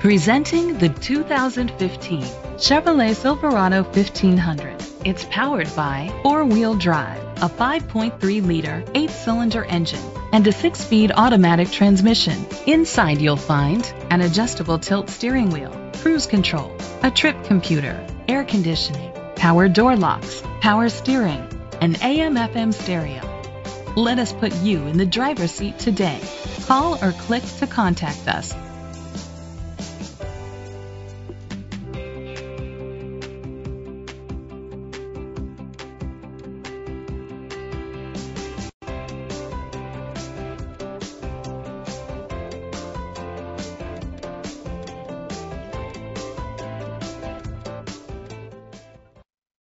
Presenting the 2015 Chevrolet Silverado 1500. It's powered by four-wheel drive, a 5.3-liter, 8-cylinder engine, and a 6-speed automatic transmission. Inside you'll find an adjustable tilt steering wheel, cruise control, a trip computer, air conditioning, power door locks, power steering, an AM/FM stereo. Let us put you in the driver's seat today. Call or click to contact us.